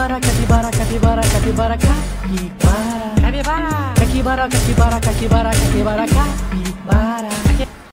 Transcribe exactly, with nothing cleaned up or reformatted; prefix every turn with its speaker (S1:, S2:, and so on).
S1: capibara, capibara, capibara, capibara, capibara.
S2: Capibara.
S1: Capibara, capibara, capibara, capibara, capibara.